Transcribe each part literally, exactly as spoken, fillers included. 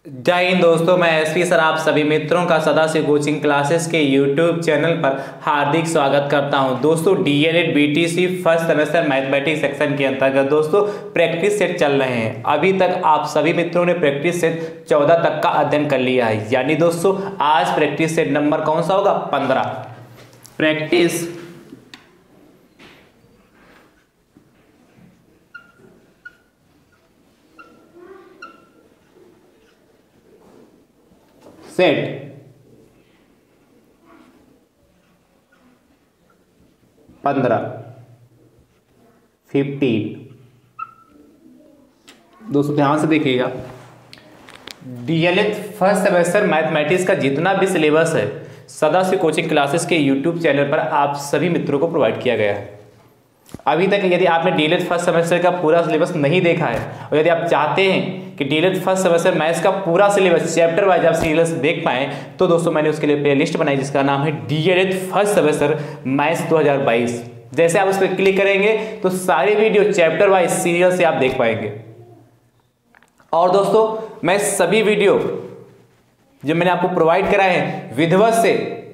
जय हिंद दोस्तों, मैं एसपी सर आप सभी मित्रों का सदा से कोचिंग क्लासेस के यूट्यूब चैनल पर हार्दिक स्वागत करता हूं। दोस्तों D El Ed BTC first semester mathematics section के अंतर्गत दोस्तों प्रैक्टिस सेट चल रहे हैं। अभी तक आप सभी मित्रों ने प्रैक्टिस सेट चौदह तक का अध्ययन कर लिया है, यानी दोस्तों आज प्रैक्टिस सेट नंबर कौन सा होगा? पंद्रह। प्रैक्टिस सेट पंद्रह फिफ्टीन। दोस्तों ध्यान से देखिएगा, डीएलएड फर्स्ट सेमेस्टर मैथमेटिक्स का जितना भी सिलेबस है सदा से कोचिंग क्लासेस के यूट्यूब चैनल पर आप सभी मित्रों को प्रोवाइड किया गया है। अभी तक यदि आपने डीएलएड फर्स्ट सेमेस्टर का पूरा सिलेबस नहीं देखा है और यदि आप चाहते हैं कि डीएलएड फर्स्ट सेमेस्टर मैथ्स का पूरा सिलेबस चैप्टर वाइज आप सीरियस देख पाएं, तो दोस्तों मैंने उसके लिए प्लेलिस्ट बनाई जिसका नाम है डीएलएड फर्स्ट सेमेस्टर मैथ्स दो हज़ार बाईस। जैसे आप उस पर क्लिक करेंगे तो सारी वीडियो चैप्टर वाइज सीरियल से आप देख पाएंगे। और दोस्तों मैं सभी वीडियो जो मैंने आपको प्रोवाइड कराए हैं विधिवत से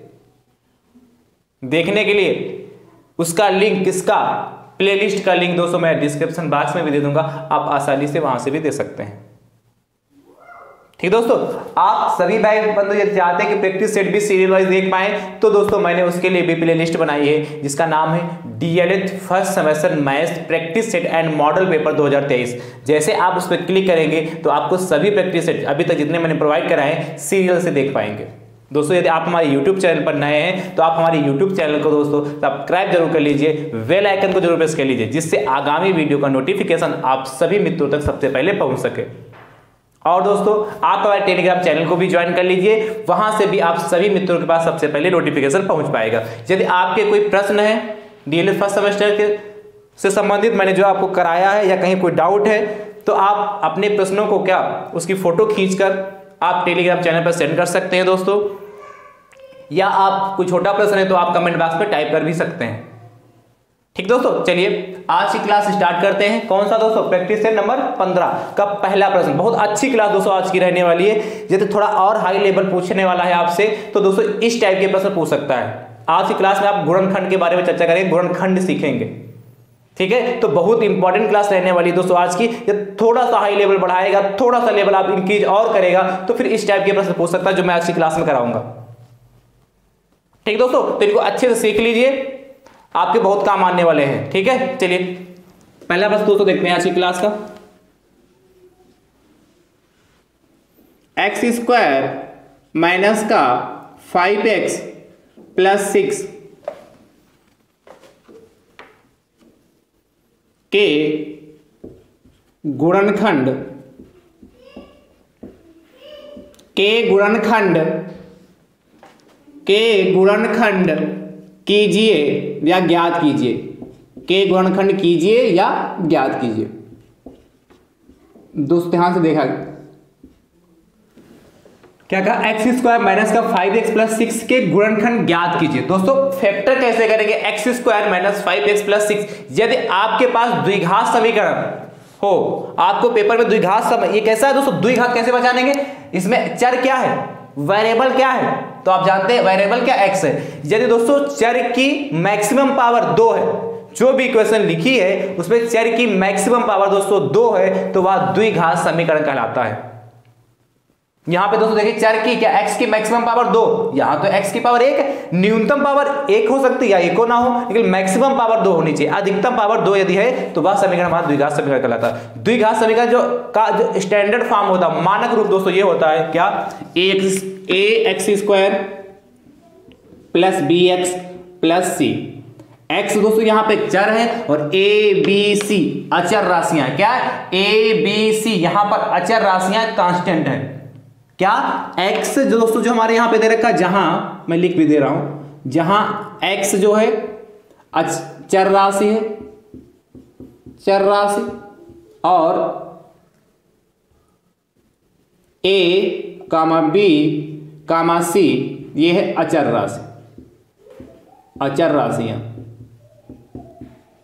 देखने के लिए उसका लिंक, किसका प्लेलिस्ट का लिंक दोस्तों मैं डिस्क्रिप्शन बॉक्स में भी दे दूंगा, आप आसानी से वहां से भी दे सकते हैं। ठीक दोस्तों, आप सभी भाई बंधु यदि चाहते हैं कि प्रैक्टिस सेट भी सीरियल वाइज देख पाए तो दोस्तों मैंने उसके लिए भी प्लेलिस्ट बनाई है जिसका नाम है D El Ed first semester maths practice set and model paper दो हज़ार तेईस। जैसे आप उस पर क्लिक करेंगे तो आपको सभी प्रैक्टिस सेट अभी तक जितने मैंने प्रोवाइड कराए हैं सीरियल से देख पाएंगे। दोस्तों यदि आप हमारे YouTube चैनल पर नए हैं तो आप हमारे YouTube चैनल को दोस्तों सब्सक्राइब जरूर कर लीजिए, बेल आइकन को जरूर प्रेस कर लीजिए जिससे आगामी वीडियो का नोटिफिकेशन आप सभी मित्रों तक सबसे पहले पहुंच सके। और दोस्तों आप हमारे टेलीग्राम चैनल को भी ज्वाइन कर लीजिए, वहां से भी आप सभी मित्रों के पास सबसे पहले नोटिफिकेशन पहुंच पाएगा। यदि आपके कोई प्रश्न है डीएलएड फर्स्ट सेमेस्टर के से संबंधित मैंने जो आपको कराया है या कहीं कोई डाउट है तो आप अपने प्रश्नों को क्या उसकी फोटो खींचकर आप टेलीग्राम चैनल पर सेंड कर सकते हैं दोस्तों, या आप कोई छोटा प्रश्न है तो आप कमेंट बॉक्स में टाइप कर भी सकते हैं। ठीक दोस्तों, चलिए आज की क्लास स्टार्ट करते हैं। कौन सा दोस्तों? प्रैक्टिस सेट नंबर पंद्रह का पहला प्रश्न। बहुत अच्छी क्लास दोस्तों आज की रहने वाली है। यदि थोड़ा और हाई लेवल पूछने वाला है आपसे तो दोस्तों इस टाइप के प्रश्न पूछ सकता है। आज की क्लास में आप गुणनखंड के बारे में चर्चा करेंगे, गुणनखंड सीखेंगे। ठीक है, तो बहुत इंपॉर्टेंट क्लास रहने वाली है दोस्तों आज की। जब थोड़ा सा हाई लेवल बढ़ाएगा, थोड़ा सा लेवल आप इंक्रीज और करेगा तो फिर इस टाइप के प्रश्न पूछ सकता है जो मैं आज की क्लास में कराऊंगा। ठीक दोस्तों, तो इनको अच्छे से सीख लीजिए, आपके बहुत काम आने वाले हैं। ठीक है, चलिए पहला प्रश्न दोस्तों देखते हैं आज की क्लास का। एक्स स्क्वायर माइनस का फाइव एक्स प्लस सिक्स के गुणनखंड के गुणनखंड के गुणनखंड कीजिए या ज्ञात कीजिए। के गुणनखंड कीजिए या ज्ञात कीजिए। दोस्तों ध्यान से देखा, क्या कहा? एक्स स्क्वायर माइनस का फाइव एक्स प्लस सिक्स के गुणनखंड ज्ञात कीजिए। दोस्तों फैक्टर कैसे करेंगे? X square minus five x plus six. यदि आपके पास द्विघात समीकरण हो, आपको पेपर में द्विघात सम ये कैसा है दोस्तों? द्विघात कैसे पहचानेंगे? इसमें चर क्या है, वेरिएबल क्या है? तो आप जानते हैं वेरिएबल क्या एक्स है। यदि दोस्तों चर की मैक्सिमम पावर दो है, जो भी इक्वेशन लिखी है उसमें चर की मैक्सिमम पावर दोस्तों दो है तो वह द्विघात समीकरण कहलाता है। यहां पे दोस्तों देखिए चर की क्या एक्स की मैक्सिमम पावर दो, यहां तो एक्स की पावर एक है, न्यूनतम पावर एक हो सकती है या एक ना हो, लेकिन मैक्सिमम पावर दो होनी चाहिए। अधिकतम पावर दो यदि है तो वह समीकरण हमारा द्विघात समीकरण कहलाता है। द्विघात समीकरण जो का जो स्टैंडर्ड फॉर्म होता है, मानक रूप दोस्तों ये होता है क्या? A X A x square plus B x plus C. X दोस्तों यहां पे चर है और ए बी सी अचर राशियां। क्या? ए बी सी यहां पर अचर राशियां कांस्टेंट है। क्या? x जो दोस्तों जो हमारे यहां पे दे रखा है, जहां मैं लिख भी दे रहा हूं, जहां x जो है चर राशि है, चर राशि, और a comma b comma c ये है अचर राशि, अचर राशियां।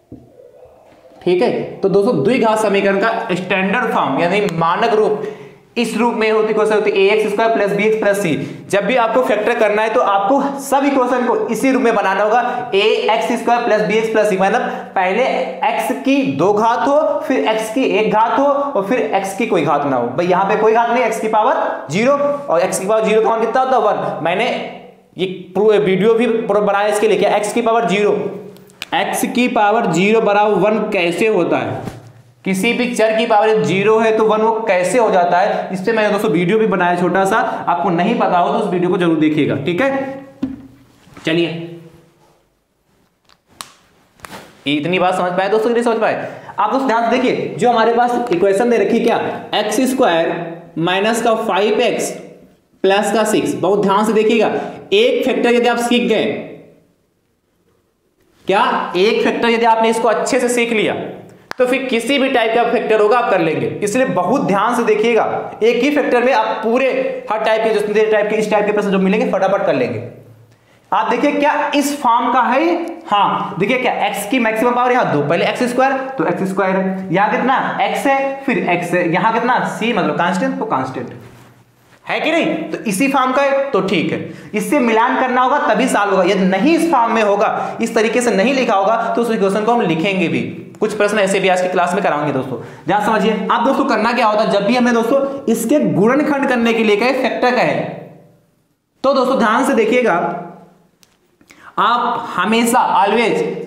ठीक है, तो दोस्तों द्विघात समीकरण का स्टैंडर्ड फॉर्म यानी मानक रूप इस रूप में होती इक्वेशन होती A x square plus B x plus C. जब भी आपको फैक्टर करना है तो आपको सब इक्वेशन को इसी रूप में बनाना होगा, a x square plus B x plus c, मतलब पहले x की दो घात हो, फिर x की एक घात हो, और फिर x की कोई घात ना हो। भाई यहाँ पे कोई घात नहीं, x की पावर जीरो, और x की पावर जीरो का मान कितना होता है वन। मैंने ये वीडियो भी बनाया इसके लिए, क्या x की पावर जीरो, x की पावर जीरो बराबर वन कैसे होता है, किसी भी चर की पावर जीरो है तो वन वो कैसे हो जाता है, इस पे मैंने दोस्तों वीडियो भी बनाया छोटा सा, आपको नहीं पता हो तो उस वीडियो को जरूर देखिएगा, ठीक है। चलिए इतनी बात समझ पाए दोस्तों, नहीं समझ पाए आप दोस्तों ध्यान से देखिए, जो हमारे पास इक्वेशन दे रखी क्या, एक्स स्क्वायर माइनस का फाइव एक्स प्लस का सिक्स, बहुत ध्यान से देखिएगा। एक फैक्टर यदि आप सीख गए, क्या एक फैक्टर यदि आपने इसको अच्छे से सीख लिया तो फिर किसी भी टाइप का फैक्टर होगा आप कर लेंगे। इसलिए बहुत ध्यान से देखिएगा, एक ही फैक्टर में आप पूरे हर टाइप के जो टाइप के इस टाइप के प्रश्न जो मिलेंगे फटाफट कर लेंगे। आप देखिए क्या इस फॉर्म का है, हाँ देखिए क्या x की मैक्सिमम पावर यहाँ दो, पहले एक्स स्क्वायर तो एक्स स्क्वायर है, यहाँ कितना x है, फिर x है, यहाँ कितना c मतलब कांस्टेंट, तो कांस्टेंट है कि नहीं, तो इसी फॉर्म का है तो ठीक है, इससे मिलान करना होगा तभी सॉल्व होगा। यदि नहीं इस फॉर्म में होगा, इस तरीके से नहीं लिखा होगा तो उस इक्वेशन को हम लिखेंगे भी। कुछ प्रश्न ऐसे भी आज की क्लास में कराऊंगे दोस्तों, ध्यान समझिए। आप दोस्तों करना क्या होता है, जब भी हमें दोस्तों इसके गुणनखंड करने के लिए कहे, फैक्टर कहे, तो दोस्तों ध्यान से देखिएगा, आप हमेशा ऑलवेज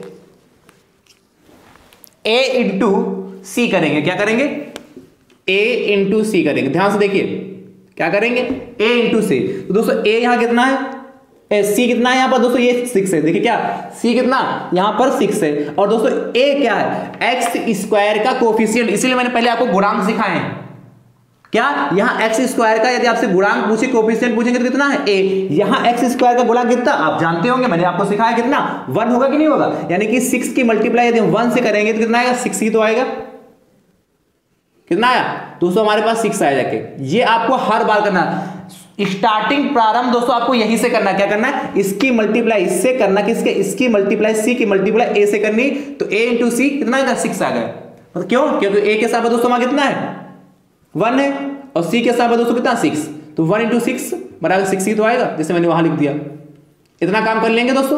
a इंटू सी करेंगे। क्या करेंगे, a इंटू सी करेंगे। ध्यान से देखिए क्या करेंगे, a इंटू सी। तो दोस्तों a यहां कितना है, c कितना है यहां पर दोस्तों, ये सिक्स है। देखिए क्या c कितना यहां पर सिक्स है, और दोस्तों a क्या है, एक्स स्क्वायर का कोफिशिएंट, इसीलिए मैंने पहले आपको गुणांक सिखाए हैं। क्या यहाँ एक्स स्क्वायर का यदि आपसे गुणांक पूछे, कोफिशिएंट पूछेंगे तो कितना है a, यहाँ एक्स स्क्वायर का गुणांक कितना आप जानते होंगे, मैंने आपको सिखाया कितना, वन होगा कि नहीं होगा, यानी कि सिक्स की मल्टीप्लाई यदि वन से करेंगे तो कितना आएगा, सिक्स ही तो आएगा। कितना आया दोस्तों, हमारे पास सिक्स आया जाके। ये आपको हर बार करना, स्टार्टिंग प्रारंभ दोस्तों आपको यहीं से करना। क्या करना है, इसकी मल्टीप्लाई इससे करना, किसके, इसकी मल्टीप्लाई सी की मल्टीप्लाई ए से करनी, तो a इंटू सी कितना आएगा, सिक्स आ गया। तो क्यों, क्योंकि a के साथ दोस्तों हमारा कितना है, वन है, और c के साथ दोस्तों कितना, सिक्स, तो वन इंटू सिक्स बराबर सिक्स ही तो आएगा, जैसे मैंने वहां लिख दिया। इतना काम कर लेंगे दोस्तों।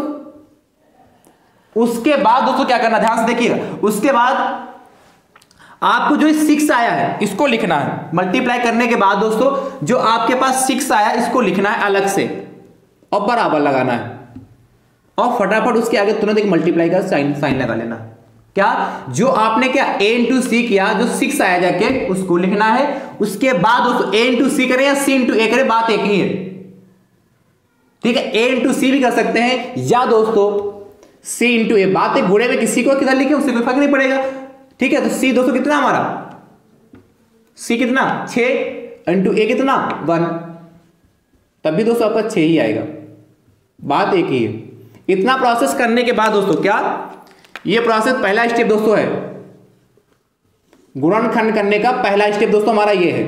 उसके बाद दोस्तों क्या करना, ध्यान से देखिएगा, उसके बाद आपको जो सिक्स आया है इसको लिखना है, मल्टीप्लाई करने के बाद दोस्तों जो आपके पास सिक्स आया इसको लिखना है अलग से और बराबर लगाना है, और फटाफट उसके आगे तुरंत एक मल्टीप्लाई का साइन साइन लगा लेना। क्या, जो आपने क्या a इंटू सी किया, जो सिक्स आया जाके उसको लिखना है। उसके बाद दोस्तों a इंटू सी करें या c इंटू ए करें, बात एक ही है, ठीक है। a इंटू सी भी कर सकते हैं, या दोस्तों c इंटू ए, बात है, गुणे में किसी को किधर लिखे उससे कोई फर्क नहीं पड़ेगा, ठीक है। तो c दोस्तों कितना हमारा, c कितना छह इंटू ए कितना वन, तब भी दोस्तों आपका छह ही आएगा, बात एक ही है। इतना प्रोसेस करने के बाद दोस्तों क्या, ये प्रोसेस पहला स्टेप दोस्तों है, गुणनखंड करने का पहला स्टेप दोस्तों हमारा ये है,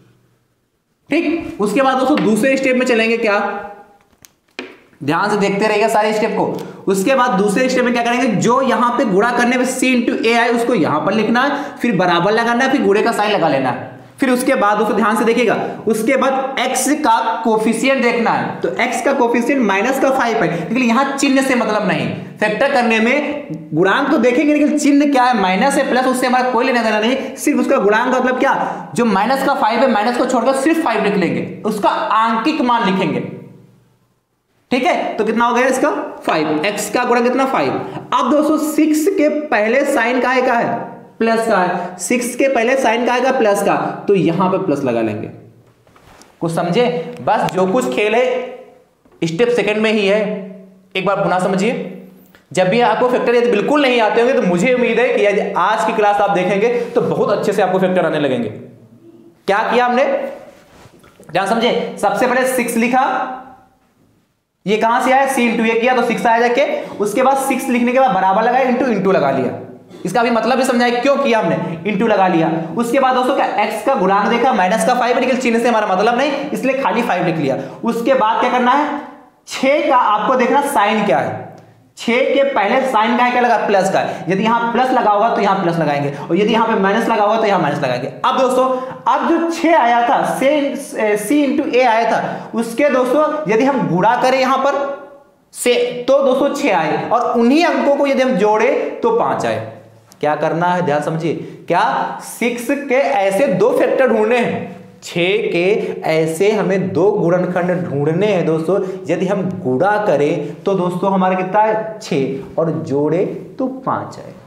ठीक। उसके बाद दोस्तों दूसरे स्टेप में चलेंगे, क्या, ध्यान से देखते रहिएगा सारे स्टेप को। उसके बाद दूसरे स्टेप में क्या करेंगे, जो यहां पे गुणा करने में c इंटू ए आए उसको यहां पर लिखना है, फिर बराबर लगाना है, फिर गुणे का साइन लगा लेना है। फिर उसके बाद दोस्तों ध्यान से देखिएगा, उसके बाद x का कोफिशिएंट देखना है, तो x का कोफिशिएंट माइनस का फाइव है, लेकिन यहां चिन्ह से मतलब नहीं, फैक्टर करने में गुणांक तो देखेंगे लेकिन चिन्ह क्या है, माइनस है प्लस, उससे हमारा कोई लेना देना नहीं, सिर्फ उसका गुणांक का मतलब क्या, जो माइनस का फाइव है माइनस को छोड़कर सिर्फ फाइव लिख लेंगे, उसका आंकिक मान लिखेंगे, ठीक है। तो कितना हो गया इसका फाइव, x का गुणा कितना फाइव। अब दोस्तों सिक्स के पहले साइन का है, का है प्लस का है, सिक्स के पहले साइन का आएगा प्लस का, तो यहां पे प्लस लगा लेंगे। कुछ समझे, बस जो कुछ खेल है स्टेप सेकंड में ही है, एक बार पुनः समझिए। जब भी आपको फैक्टर यदि बिल्कुल नहीं आते होंगे तो मुझे उम्मीद है कि यदि आज की क्लास आप देखेंगे तो बहुत अच्छे से आपको फैक्टर आने लगेंगे। क्या किया हमने, ध्यान समझे, सबसे पहले सिक्स लिखा, ये कहां से आया, सी इंटू ए किया तो सिक्स आया जाके, उसके बाद सिक्स लिखने के बाद बराबर लगाया, इंटू इंटू लगा लिया, इसका भी मतलब भी समझाया क्यों किया हमने, इंटू लगा लिया। उसके बाद दोस्तों क्या, x का गुणांक देखा, माइनस का फाइव है, लेकिन चिन्ह से हमारा मतलब नहीं, इसलिए खाली फाइव लिख लिया। उसके बाद क्या करना है, छह का आपको देखना साइन क्या है, छह के पहले साइन का है क्या लगा, प्लस का है। यदि यहां प्लस लगा होगा तो यहां प्लस लगाएंगे, और यदि यहां पे माइनस लगा होगा तो यहां माइनस लगाएंगे। अब दोस्तों अब जो छह आया था, से सी इंटू ए आया था, उसके दोस्तों यदि हम गुणा करें यहां पर से तो दोस्तों छह आए, और उन्हीं अंकों को यदि हम जोड़े तो पांच आए। क्या करना है, ध्यान समझिए, क्या सिक्स के ऐसे दो फैक्टर ढूंढने हैं, छह के ऐसे हमें दो गुणनखंड ढूंढने हैं दोस्तों। यदि हम गुणा करें तो दोस्तों हमारा कितना है, छह, और जोड़े तो पांच आए।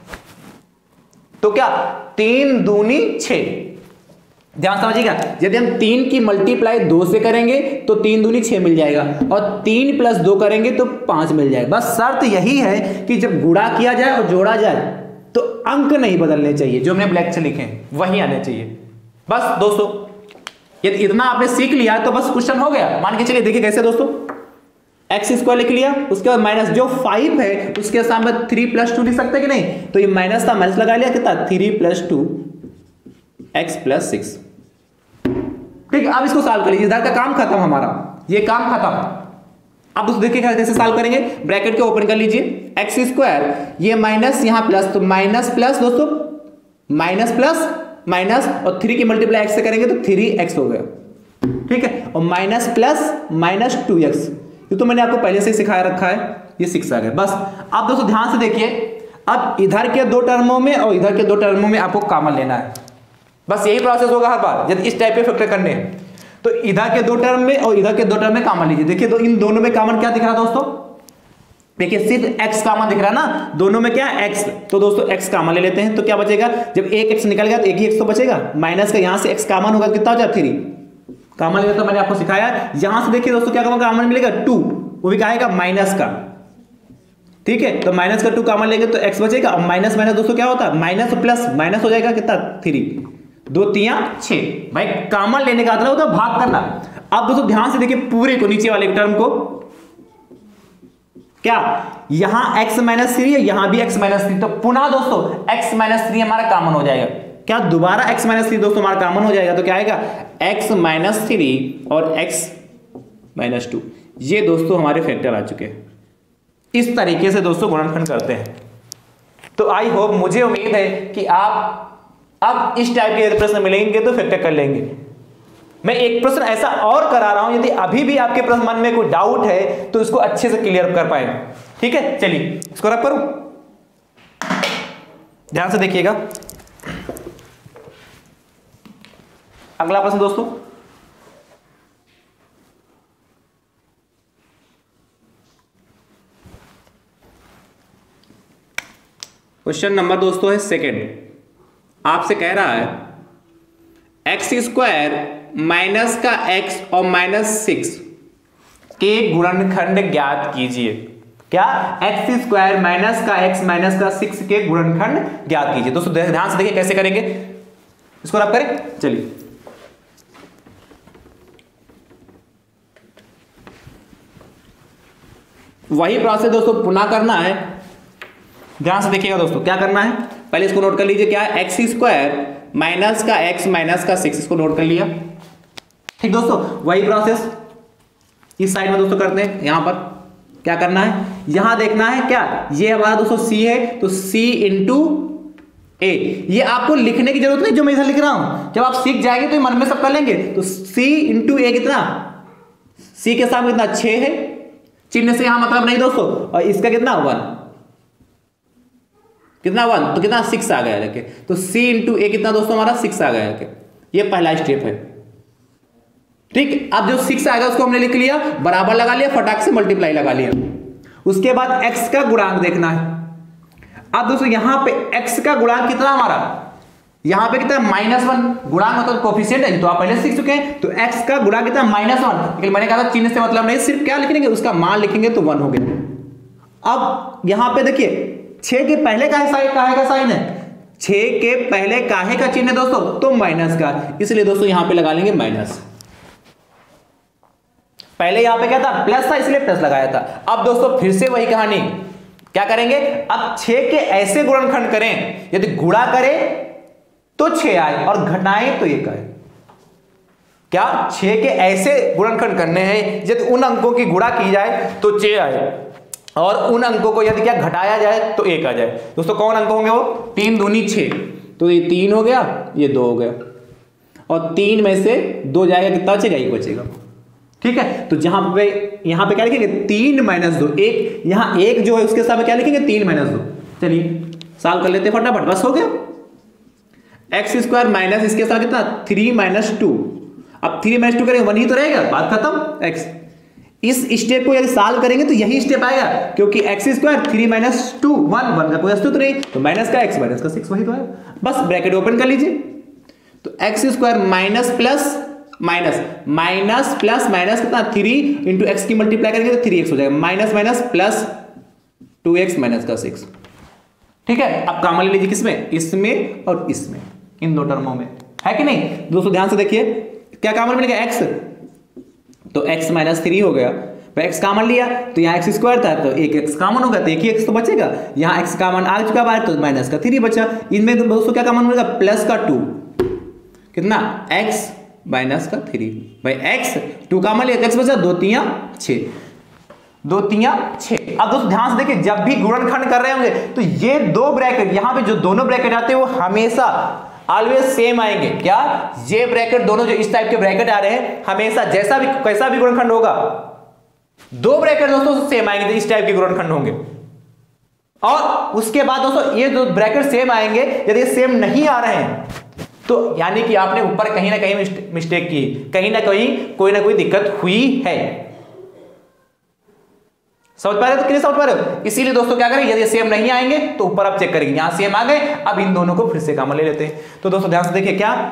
तो क्या तीन दूनी छह, ध्यान समझिएगा। यदि हम तीन की मल्टीप्लाई दो से करेंगे तो तीन दूनी छह मिल जाएगा, और तीन प्लस दो करेंगे तो पांच मिल जाएगा। बस शर्त यही है कि जब गुणा किया जाए और जोड़ा जाए तो अंक नहीं बदलने चाहिए, जो हमने ब्लैक से लिखे हैं वही आने चाहिए। बस दोस्तों यदि इतना आपने सीख लिया तो बस क्वेश्चन हो गया। मान के चलिए, देखिए कैसे दोस्तों, एक्स स्क्वायर लिख लिया, उसके बाद माइनस जो फाइव है उसके सामने थ्री प्लस टू लिख सकते हैं कि नहीं, तो ये माइनस था, माइनस लगा लिया, कितना three plus two x plus six. ठीक है, अब इसको सॉल्व कर लीजिए, इधर का काम खत्म, हमारा ये काम खत्म। अब उस देखिए कैसे सॉल्व करेंगे, ब्रैकेट को ओपन कर लीजिए, एक्स स्क्वायर ये माइनस यहां प्लस, तो माइनस प्लस दोस्तों माइनस प्लस माइनस, और थ्री की मल्टीप्लाई एक्स से करेंगे तो थ्री एक्स हो गया। ठीक है, और minus plus minus two x, ये तो मैंने आपको पहले से ही सिखाया रखा है, ये सिक्स आ गया। बस अब दोस्तों ध्यान से देखिए, अब इधर के दो टर्मों में और इधर के दो टर्मों में आपको कॉमन लेना है। बस यही प्रोसेस होगा हर बार यदि इस टाइप के फैक्टर करने हैं, तो इधर के दो टर्म में और इधर के दो टर्म में कॉमन लीजिए। देखिए तो इन दोनों में कॉमन क्या दिख रहा है दोस्तों, देखिए सिर्फ x कॉमन दिख रहा है ना, दोनों में क्या है x, तो दोस्तों x कॉमन ले लेते हैं। तो क्या बचेगा, जब एक x निकल गया तो एक ही x तो बचेगा, माइनस का यहां से x कॉमन होगा, कितना हो जाए थ्री, कॉमन लेना तो मैंने आपको सिखाया। यहां से देखिए दोस्तों क्या कॉमन मिलेगा, टू, वो भी कहेगा माइनस का। ठीक है, तो माइनस का टू कॉमन लेंगे तो x बचेगा, और माइनस माइनस दोस्तों क्या होता है, माइनस प्लस माइनस हो जाएगा, कितना थ्री, दो तिया छह। भाई कॉमन लेने का मतलब होता है भाग करना। अब दोस्तों ध्यान से देखिए पूरे को, नीचे वाले टर्म को, क्या यहां x माइनस थ्री है, यहां भी x माइनस थ्री, तो पुनः दोस्तों x माइनस थ्री हमारा कॉमन हो जाएगा। क्या दोबारा x माइनस थ्री दोस्तों हमारा कॉमन हो जाएगा, तो क्या आएगा x माइनस थ्री और x माइनस टू। ये दोस्तों हमारे फैक्टर आ चुके हैं। इस तरीके से दोस्तों गुणनखंड करते हैं। तो आई होप, मुझे उम्मीद है कि आप अब इस टाइप के प्रश्न मिलेंगे तो फैक्टर कर लेंगे। मैं एक प्रश्न ऐसा और करा रहा हूं, यदि अभी भी आपके प्रश्न मन में कोई डाउट है तो इसको अच्छे से क्लियर कर पाए। ठीक है, चलिए इसको रब करूं, ध्यान से देखिएगा। अगला प्रश्न दोस्तों, क्वेश्चन नंबर दोस्तों है सेकेंड, आपसे कह रहा है एक्स स्क्वायर माइनस का एक्स और माइनस सिक्स के गुणनखंड ज्ञात कीजिए। क्या, एक्स स्क्वायर माइनस का एक्स माइनस का सिक्स के गुणनखंड ज्ञात कीजिए। दोस्तों ध्यान से देखिए कैसे करेंगे, इसको रब करें, चलिए वही प्रोसेस दोस्तों पुनः करना है। ध्यान से देखिएगा दोस्तों, क्या करना है, पहले इसको नोट कर लीजिए, क्या है एक्स स्क्वायर माइनस का एक्स माइनस का सिक्स, इसको नोट कर लिया। ठीक दोस्तों, वही प्रोसेस इस साइड में दोस्तों करते हैं। यहां पर क्या करना है, यहां देखना है, क्या ये हमारा दोस्तों c है, तो c इंटू ए, ये आपको लिखने की जरूरत नहीं जो मैं इधर लिख रहा हूं, जब आप सीख जाएंगे तो मन में सब कर लेंगे। तो c इंटू ए कितना, c के सामने कितना छह है, चिन्ह से यहां मतलब नहीं दोस्तों, और इसका कितना वन, कितना वन, तो कितना सिक्स आ गया देखिए, तो c इंटू ए कितना दोस्तों हमारा सिक्स आ गया देखिए, ये पहला स्टेप है। ठीक, अब जो सिक्स आएगा उसको हमने लिख लिया, बराबर लगा लिया, फटाक से मल्टीप्लाई लगा लिया। उसके बाद x का गुणांक देखना है। अब दोस्तों यहां पे x का गुणांक कितना हमारा, यहां पे कितना माइनस वन, गुणांक मतलब कोफिशिएंट है, तो आप पहले सीख चुके हैं। तो x का गुणांक कितना माइनस वन, लेकिन मैंने कहा था चिन्ह से मतलब नहीं, सिर्फ क्या लिखेंगे उसका मान लिखेंगे तो वन हो गया। अब यहां पे देखिए छह के पहले का साइन, काहे का साइन है, छह के पहले काहे का चिन्ह है दोस्तों, तो माइनस का, इसलिए दोस्तों यहां पे लगा लेंगे माइनस। पहले यहां पे क्या था, प्लस था, इसलिए प्लस लगाया था। अब दोस्तों फिर से वही कहानी, क्या करेंगे, अब छह के ऐसे गुणनखंड करें, यदि गुणा करें तो छह आए और घटाएं तो एक आए। क्या, छह के ऐसे गुणनखंड करने हैं यदि उन अंकों की गुणा की जाए तो छह आए, और उन अंकों को यदि क्या घटाया जाए तो एक आ जाए। दोस्तों कौन अंक होंगे वो? तीन दूनी छः, तो ये तीन हो गया, ये दो हो गया, और तीन में से दो जाएगा, कितना बचेगा? एक बचेगा। ठीक है, तो जहां पे यहां पे क्या लिखेंगे? तीन माइनस दो, एक यहां एक जो है उसके साथ क्या लिखेंगे? तीन माइनस दो। चलिए सॉल्व कर लेते हैं फटाफट, बस हो गया। एक्स स्क्वायर माइनस इसके साथ कितना? Three minus two. अब थ्री माइनस टू करेंगे वन ही तो रहेगा, बात खत्म। एक्स इस स्टेप को यदि सॉल्व करेंगे तो यही स्टेप आएगा, क्योंकि x square three minus two one, one का कोई अस्तित्व नहीं, तो माइनस का एक्स माइनस का सिक्स वही तो है। बस ब्रैकेट ओपन कर लीजिए, तो x square minus plus minus minus plus minus कितना? थ्री इंटू एक्स की मल्टीप्लाई करेंगे तो थ्री एक्स हो जाएगा, minus minus plus two x minus का सिक्स। ठीक है, अब कॉमन ले लीजिए, किसमें? इसमें और इसमें, इन दो टर्मों में, है कि नहीं? दोस्तों ध्यान से देखिए, क्या कॉमन मिलेगा? एक्स, तो x माइनस थ्री हो गया, एक्स कॉमन लिया तो यहाँ एक्स स्क्वायर था, तो एक एक्स कॉमन होगा, तो एक ही एक्स तो बचेगा। यहाँ एक्स कॉमन आ चुका बाहर, तो माइनस का थ्री बचा। इनमें तो दोस्तों क्या कॉमन मिलेगा? प्लस का टू, कितना? x माइनस का थ्री, भाई x टू कॉमन लिया, एक्स बचा, दो तिया छः, दो तिया छः। अब दोस्तों ध्यान से देखिए, जब भी गुणनखंड कर रहे होंगे तो ये दो ब्रैकेट, यहाँ पे जो दोनों ब्रैकेट आते हैं वो हमेशा ऑलवेज सेम आएंगे। क्या? ये ब्रैकेट दोनों जो इस टाइप के ब्रैकेट आ रहे हैं, हमेशा जैसा भी कैसा भी गुणनखंड होगा, दो ब्रैकेट दोस्तों सेम आएंगे, इस टाइप के गुणनखंड होंगे। और उसके बाद दोस्तों ये दो ब्रैकेट सेम आएंगे, यदि सेम नहीं आ रहे हैं तो यानी कि आपने ऊपर कहीं ना कहीं मिस्टेक की, कहीं ना कहीं कोई ना कोई दिक्कत हुई है। समझ पा रहे हो? तो समझ पा रहे हो? इसीलिए दोस्तों क्या करें, यदि सेम नहीं आएंगे तो ऊपर आप चेक करेंगे, यहां सेम आ गए, अब इन दोनों को फिर से कॉमन ले लेते हैं। तो दोस्तों ध्यान से देखिए, क्या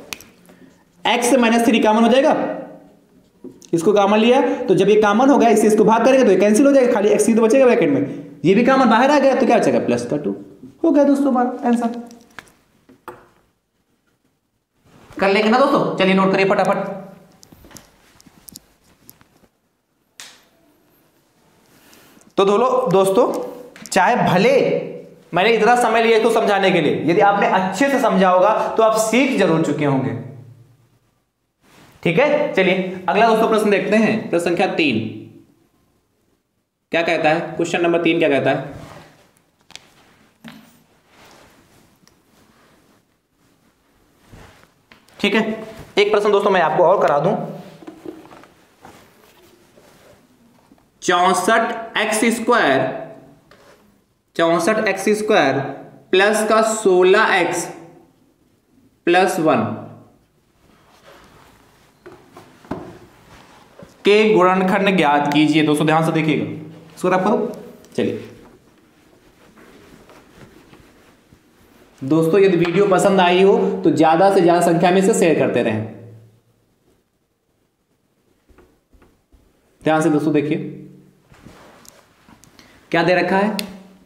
x माइनस थ्री कॉमन हो जाएगा, इसको कॉमन लिया, तो जब ये कॉमन हो गया, इससे इसको भाग करेंगे तो ये कैंसिल हो जाएगा, खाली x ही तो बचेगा ब्रैकेट में, ये भी कॉमन बाहर आ गया, तो क्या बचेगा? प्लस का टू। हो गया दोस्तों हमारा आंसर। कर लेंगे ना दोस्तों? चलिए नोट करिए फटाफट। तो दोनों दोस्तों, चाहे भले मैंने इतना समय लिया इसको समझाने के लिए, यदि आपने अच्छे से समझा होगा तो आप सीख जरूर चुके होंगे। ठीक है, चलिए अगला दोस्तों प्रश्न देखते हैं, प्रश्न संख्या तीन। क्या कहता है? क्वेश्चन नंबर तीन क्या कहता है? ठीक है, एक प्रश्न दोस्तों मैं आपको और करा दूं। चौसठ एक्स स्क्वायर चौसठ एक्स स्क्वायर प्लस का सोलह एक्स प्लस वन के गुणनखंड ज्ञात कीजिए। दोस्तों ध्यान से देखिएगा, इसको रब करो। चलिए दोस्तों, यदि वीडियो पसंद आई हो तो ज्यादा से ज्यादा संख्या में से शेयर करते रहें। ध्यान से दोस्तों देखिए, क्या दे रखा है?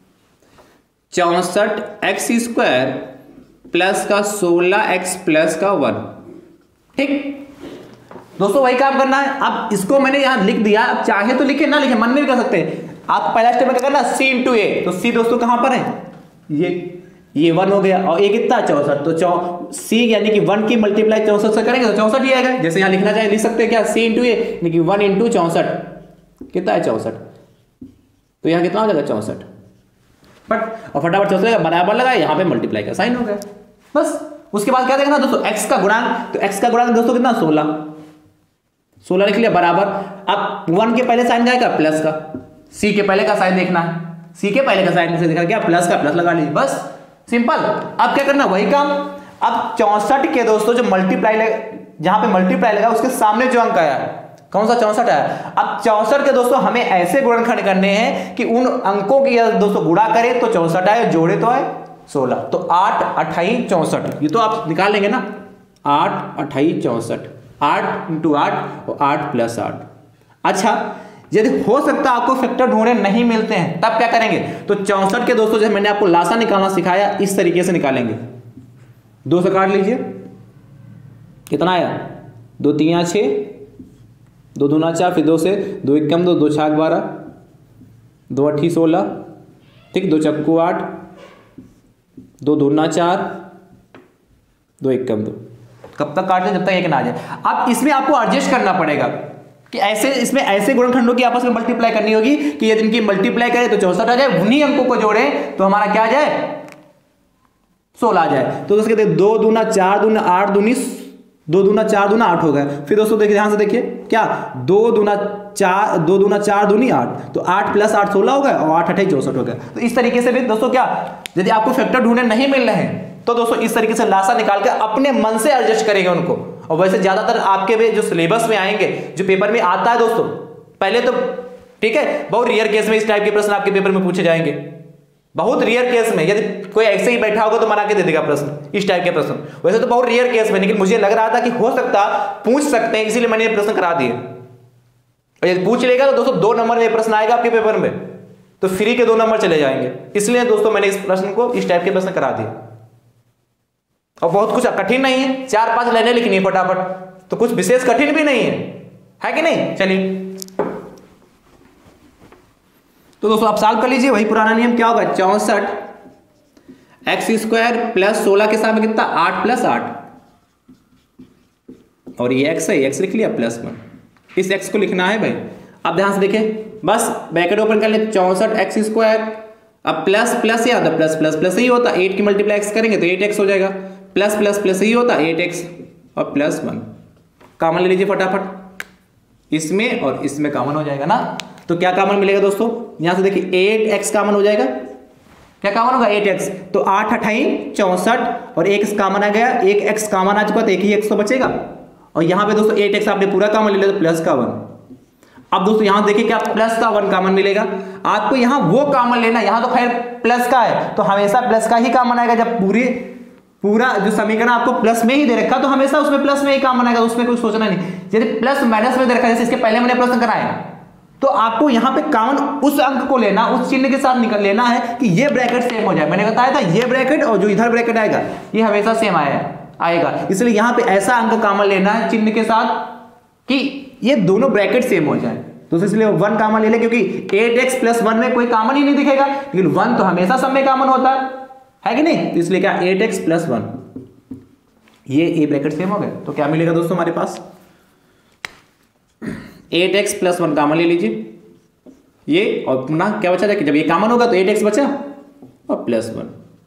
चौसठ एक्स स्क्वायर प्लस का सोलह एक्स प्लस का वन। ठीक दोस्तों, वही काम करना है। अब इसको मैंने यहां लिख दिया, अब चाहे तो लिखे ना लिखे, मन में भी कर सकते हैं आप। पहला स्टेप में क्या करना? सी इंटू ए, तो सी दोस्तों कहां पर है? ये ये वन हो गया, और ये कितना? चौसठ। तो चौ सी यानी कि वन की मल्टीप्लाई चौसठ से करेंगे तो चौसठ ही आएगा। जैसे यहां लिखना चाहे लिख सकते हैं, क्या? सी इंटू ए यानी कि वन इंटू चौसठ कितना है? चौसठ। तो यहां कितना हो जाएगा? चौसठ। बट और फटाफट चौसठ बराबर लगा, यहां पे मल्टीप्लाई का साइन हो गया, बस। उसके बाद क्या देखना दोस्तों? एक्स का गुणांक, तो एक्स का गुणांक दोस्तों कितना? सोलह। सोलह लिख लिया बराबर। अब वन के पहले साइन जाएगा प्लस का, सी के पहले का साइन देखना है, सी के पहले का साइन से देखा क्या? प्लस का प्लस लगा लीजिए, बस सिंपल। अब क्या करना? वही काम। अब चौसठ के दोस्तों जो मल्टीप्लाई जहां पे मल्टीप्लाई लगा उसके सामने जो अंक आया, कौन सा? चौसठ आया। अब चौसठ के दोस्तों हमें ऐसे गुणनखंड करने हैं कि उन अंकों की दोस्तों गुणा करें तो चौसठ आए, जोड़े तो आए सोलह। तो आठ अट्ठाई चौसठ, ये तो आप निकाल लेंगे ना। आठ अट्ठाई चौसठ, आठ इंटू आठ और आठ प्लस आठ। अच्छा, यदि हो सकता है आपको फैक्टर ढूंढने नहीं मिलते हैं, तब क्या करेंगे? तो चौसठ के दोस्तों जैसे मैंने आपको लासा निकालना सिखाया, इस तरीके से निकालेंगे। दो से काट लीजिए, कितना आया? दो तीन छः, दो दूना चार, फिर दो से दो एक कम दो, दो छाक बारह, दो अट्ठी सोलह, ठीक, दो चक्कू आठ, दो दूना चार, दो एक कम दो। कब तक काट लें? जब तक एक ना आ जाए। अब इसमें आपको एडजस्ट करना पड़ेगा। कि ऐसे इसमें ऐसे गुणनखंडों की आपस में मल्टीप्लाई करनी होगी कि यदि इनकी मल्टीप्लाई करें तो चौसठ आ जाए, उन्हीं अंकों को जोड़े तो हमारा क्या आ जाए, सोलह आ जाए। तो दोस्तों कहते दो दूना चार दूना आठ दूनी दो दूना चार दूना आठ हो गया। फिर दोस्तों देखिए ध्यान से देखिए क्या, दो दूना चार दो दूना चार दूनी आठ, तो आठ प्लस आठ सोलह हो गया और आठ अठाई चौसठ हो गया। तो इस तरीके से भी दोस्तों क्या, यदि आपको फैक्टर ढूंढने नहीं मिल रहे हैं तो दोस्तों इस तरीके से लासा निकाल के अपने मन से एडजस्ट करेंगे उनको। और वैसे ज्यादातर आपके भी जो सिलेबस में आएंगे, जो पेपर में आता है दोस्तों, पहले तो ठीक है, बहुत रेयर केस में इस टाइप के प्रश्न आपके पेपर में पूछे जाएंगे, बहुत रेयर केस में। यदि कोई ऐसे ही बैठा होगा तो बना के दे देगा प्रश्न, इस टाइप के प्रश्न, वैसे तो बहुत रेयर केस में, लेकिन मुझे लग रहा था कि हो सकता पूछ सकते हैं, इसीलिए मैंने ये प्रश्न करा दिए। और यदि पूछ लेगा तो दोस्तों दो नंबर में प्रश्न आएगा आपके पेपर में, तो फ्री के दो नंबर चले जाएंगे। इसलिए दोस्तों मैंने इस प्रश्न को इस टाइप के प्रश्न करा दिए। और बहुत कुछ कठिन नहीं है, चार पांच लाइनें लिखनी है फटाफट, तो कुछ विशेष कठिन भी नहीं है, है कि नहीं। चलिए तो दोस्तों आप सॉल्व कर लीजिए, वही पुराना नियम क्या होगा, चौसठ एक्स स्क्वायर प्लस सोलह के साथ में कितना, आठ प्लस आठ, और ये एक्स है, एक्स लिख लिया प्लस वन, इस एक्स को लिखना है भाई। अब ध्यान से देखिए, बस ब्रैकेट ओपन कर ले, चौसठ एक्स स्क्वायर, अब प्लस प्लस या होता प्लस प्लस प्लस ही होता, एट की मल्टीप्लाई एक्स करेंगे तो एट एक्स हो जाएगा, प्लस प्लस प्लस ही होता एट एक्स और प्लस वन। कॉमन ले लीजिए फटाफट, इसमें और इसमें कॉमन हो जाएगा ना। तो क्या कॉमन मिलेगा दोस्तों, यहां से देखिए एट एक्स कॉमन हो जाएगा, क्या कॉमन होगा एट एक्स, तो आठ अठाई चौसठ और एक कॉमन आ गया, एक एक्स कॉमन आ चुका तो एक ही एक्स तो बचेगा। और यहां पे दोस्तों एट एक्स आपने पूरा कॉमन ले लिया तो प्लस का वन। अब दोस्तों यहां देखिए क्या प्लस का वन कॉमन मिलेगा, आपको यहां वो कॉमन लेना, यहां तो खैर प्लस का है तो हमेशा प्लस का ही कॉमन आएगा। जब पूरी पूरा जो समीकरण आपको प्लस में ही दे रखा तो हमेशा उसमें प्लस में ही कॉमन आएगा, उसमें कुछ सोचना नहीं। यदि प्लस माइनस में दे रखा, जैसे इसके पहले मैंने प्रश्न कराया, तो आपको यहां पे कॉमन उस अंक को लेना, उस चिन्ह के साथ निकल लेना है कि ये ब्रैकेट सेम हो जाए। मैंने बताया था ये ब्रैकेट और जो इधर ब्रैकेट आएगा ये हमेशा सेम आएगा आएगा इसलिए यहां पे ऐसा अंक कॉमन लेना है चिन्ह के साथ कि ये दोनों ब्रैकेट सेम हो जाए। तो इसलिए वन कॉमन ले ले, क्योंकि एट एक्स प्लस वन में कोई कॉमन ही नहीं दिखेगा, लेकिन वन तो हमेशा सब में कॉमन होता है, है कि नहीं। तो इसलिए क्या एट एक्स प्लस वन, ये ए ब्रैकेट सेम हो गए, तो क्या मिलेगा दोस्तों हमारे पास, eight x plus one common ले लीजिए ये, और पुनः क्या बचा जाए, जब ये कॉमन होगा तो एट एक्स बचा और प्लस वन।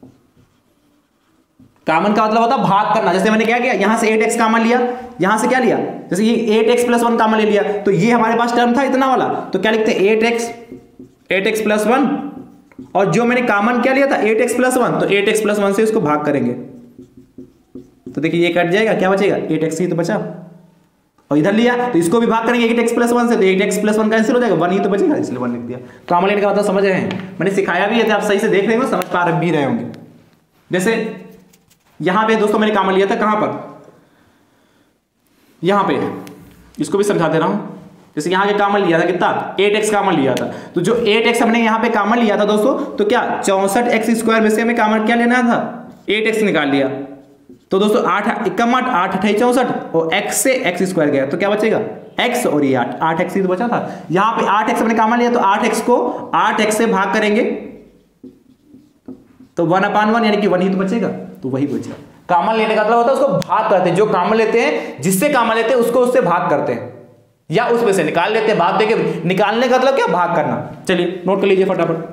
कॉमन का मतलब होता है भाग करना, जैसे मैंने क्या किया, यहां से एट एक्स कॉमन लिया, यहां से क्या लिया, जैसे ये eight x plus one common ले लिया, तो ये हमारे पास टर्म था इतना वाला, तो क्या लिखते हैं eight x eight x plus one, और जो मैंने कॉमन क्या लिया था एट एक्स प्लस वन, तो एट एक्स प्लस वन से इसको भाग करेंगे तो देखिए ये कट जाएगा, क्या बचेगा एट एक्स ही तो बचा, और इधर लिया तो इसको भी भाग करेंगे एट एक्स प्लस वन से, तो eight x plus one cancel हो जाएगा, वन ही तो बचेगा, इसलिए वन लिख दिया। कॉमन लेने का मतलब समझ रहे हैं, मैंने सिखाया भी है, आप सही से देख रहे हो, समझ पा भी रहे होंगे। जैसे यहां पे दोस्तों मैंने कॉमन लिया था, कहां पर, यहां पे, इसको भी समझा दे रहा हूं। जैसे यहां के कॉमन लिया था कितना, एट एक्स कॉमन लिया था, तो जो एट एक्स हमने यहां पे कॉमन लिया था दोस्तों, तो क्या चौसठ एक्स स्क्वायर में से हमें कॉमन क्या लेना था, एट एक्स निकाल लिया, तो दोस्तों आठ इक्कम आठ आठ अठाई चौसठ और x से x स्क्वायर गया, तो क्या बचेगा x, और ये आठ आठ एक्स ही तो बचा था। यहां पे आठ एक्स हमने कॉमन लिया, तो आठ एक्स को आठ एक्स से भाग करेंगे तो वन अपान वन, यानी कि वन ही तो बचेगा, तो वही बचेगा। कॉमन लेने का मतलब होता है उसको भाग करते हैं, जो कॉमन लेते हैं, जिससे कॉमन लेते हैं उसको उससे भाग करते हैं, या उसमें से निकाल लेते हैं, भाग देके निकालने का मतलब क्या, भाग करना। चलिए नोट कर लीजिए फटाफट।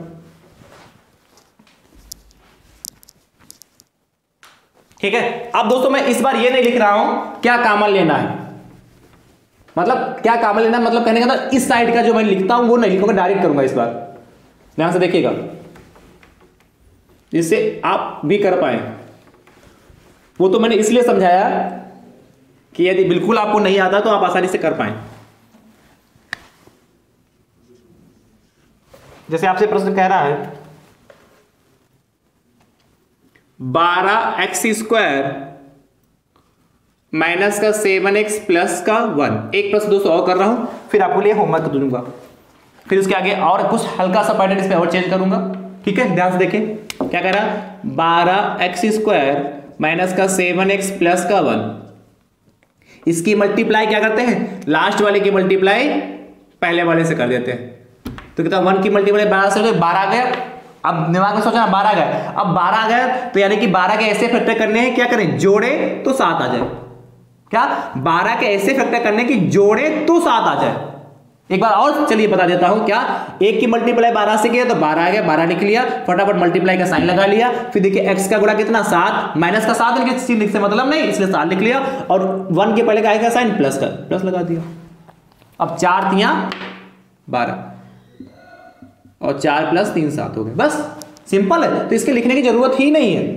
ठीक है, अब दोस्तों मैं इस बार ये नहीं लिख रहा हूं क्या कॉमन लेना है, मतलब क्या कॉमन लेना है, मतलब कहने का ना इस साइड का जो मैं लिखता हूं वो नहीं लिखूंगा, डायरेक्ट करूंगा इस बार। ध्यान से देखिएगा, जिससे आप भी कर पाए। वो तो मैंने इसलिए समझाया कि यदि बिल्कुल आपको नहीं आता तो आप आसानी से कर पाए। जैसे आपसे प्रश्न कह रहा है बारह एक्स स्क्वायर माइनस का सेवन एक्स प्लस का वन। एक प्रश्न दोस्तों और कर रहा हूं, फिर आपको लिए होमवर्क दूंगा, फिर उसके आगे और कुछ हल्का सा पैटर्न इसमें और चेंज करूंगा। ठीक है, ध्यान से देखिए क्या कह रहा है, बारह एक्स स्क्वायर माइनस का सेवन एक्स प्लस का वन। इसकी मल्टीप्लाई क्या करते हैं, लास्ट वाले की मल्टीप्लाई पहले वाले से कर देते हैं। तो कितना, वन की मल्टीप्लाई बारह से, बारह गया। अब दिमाग में सोचना बारह गए, अब बारह गए तो यानी कि बारह के ऐसे फैक्टर करने हैं, क्या करें, जोड़े तो सात आ जाए। क्या बारह के ऐसे फैक्टर करने की जोड़े तो सात आ जाए। एक बार और चलिए बता देता हूं, क्या एक की मल्टीप्लाई बारह से किया तो बारह आ गया, बारह लिख लिया, फटाफट मल्टीप्लाई का साइन लगा लिया, फिर देखिए x का गुणा कितना सात, माइनस का सात लिख से लिख से मतलब नहीं इसलिए सात लिख लिया, और वन के पहले का आएगा साइन प्लस का प्लस लगा दिया। अब चार तिया बारह और चार प्लस तीन सात हो गए, बस सिंपल है, तो इसके लिखने की जरूरत ही नहीं है।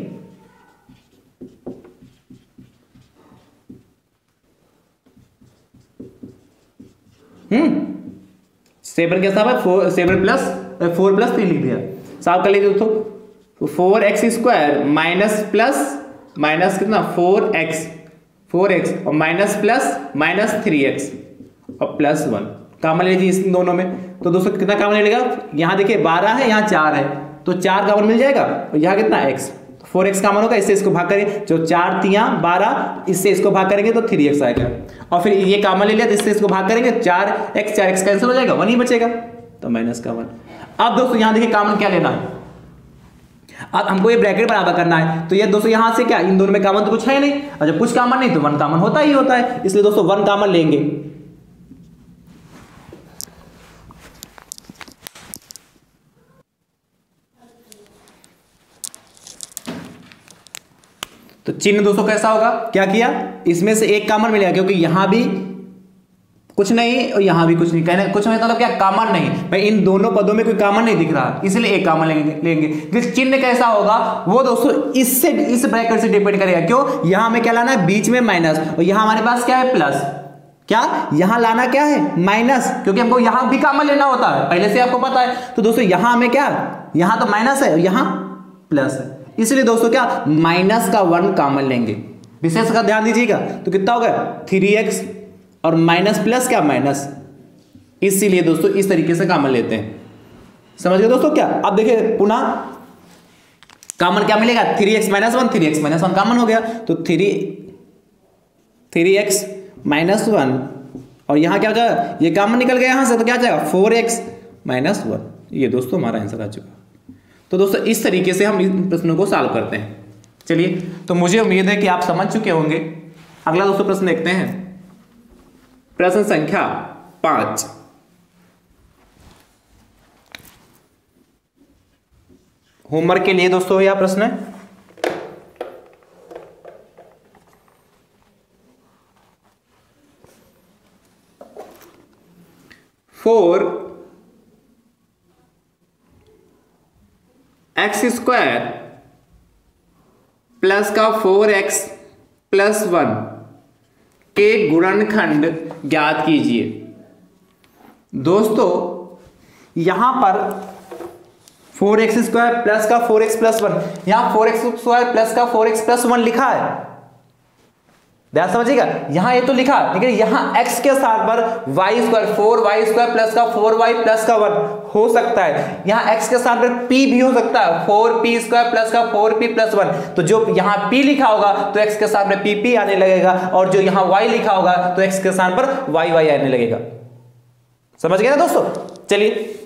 हम्म सेवन के साथ four seven plus four plus three लिख दिया, साफ कर लीजिए दोस्तों। Four x square minus plus minus कितना फोर एक्स फोर एक्स और minus plus minus three x और प्लस वन कॉमन लीजिए इस दोनों में, तो दोस्तों कितना कॉमन मिलेगा, यहाँ देखिए बारह है यहाँ चार है तो चार कॉमन मिल जाएगा, और यहाँ कितना एक्स, फोर एक्स कॉमन होगा, इससे इसको भाग करें जो चार तिया बारह, इससे इसको भाग करेंगे तो थ्री एक्स आएगा, और फिर ये कॉमन ले लिया तो इससे इसको भाग करेंगे चार एक्स चार एक्स कैंसिल हो जाएगा, वन ही बचेगा तो माइनस का वन। अब दोस्तों यहां देखिए कॉमन क्या लेना है, अब हमको ये ब्रैकेट बराबर करना है, तो ये दोस्तों यहां से क्या इन दोनों में कॉमन तो कुछ है नहीं, और जब कुछ कॉमन नहीं तो वन कॉमन होता ही होता है, इसलिए दोस्तों वन कॉमन लेंगे। तो चिन्ह दोस्तों कैसा होगा, क्या किया इसमें से एक कॉमन मिलेगा क्योंकि यहां भी कुछ नहीं और यहां भी कुछ नहीं, कहने कुछ मतलब क्या कॉमन नहीं भाई, इन दोनों पदों में कोई कॉमन नहीं दिख रहा इसलिए एक कॉमन लेंगे लेंगे चिन्ह कैसा होगा वो दोस्तों इससे इस ब्रैकेट से डिपेंड करेगा, क्यों यहां हमें क्या लाना है बीच में माइनस, और यहां हमारे पास क्या है प्लस, क्या यहां लाना क्या है माइनस, क्योंकि हमको यहां भी कॉमन लेना होता है पहले से आपको पता है, तो दोस्तों यहां हमें क्या यहां तो माइनस है और यहां प्लस है, इसलिए दोस्तों क्या माइनस का वन कॉमन लेंगे, विशेष का ध्यान दीजिएगा, तो कितना होगा थ्री एक्स और माइनस प्लस क्या माइनस, इसीलिए दोस्तों इस तरीके से कॉमन लेते हैं, समझ गए दोस्तों क्या। अब देखिए पुनः कॉमन क्या मिलेगा, three x minus one, three x minus one common हो गया, तो three three x minus one और यहां क्या होगा ये कॉमन निकल गया यहां से, तो क्या जाएगा फोर एक्स माइनस वन, ये दोस्तों हमारा आंसर आ चुका। तो दोस्तों इस तरीके से हम इन प्रश्नों को सॉल्व करते हैं। चलिए तो मुझे उम्मीद है कि आप समझ चुके होंगे। अगला दोस्तों प्रश्न देखते हैं, प्रश्न संख्या पांच। होमवर्क के लिए दोस्तों यह प्रश्न है, फोर एक्स स्क्वायर प्लस का फोर एक्स प्लस वन के गुणनखंड ज्ञात कीजिए। दोस्तों यहां पर फोर एक्स स्क्वायर प्लस का फोर एक्स प्लस वन, यहां फोर एक्स स्क्वायर प्लस का फोर एक्स प्लस वन लिखा है, ध्यान समझिएगा, यहां ये तो लिखा लेकिन यहां x के साथ पर y square four y square plus का फोर वाई प्लस का वन हो सकता है, यहां x के साथ पर p भी हो सकता है, फोर पी स्क्वायर प्लस का फोर पी प्लस वन, तो जो यहां p लिखा होगा तो x के साथ में pp आने लगेगा, और जो यहां y लिखा होगा तो x के साथ पर y y आने लगेगा। समझ गए ना दोस्तों। चलिए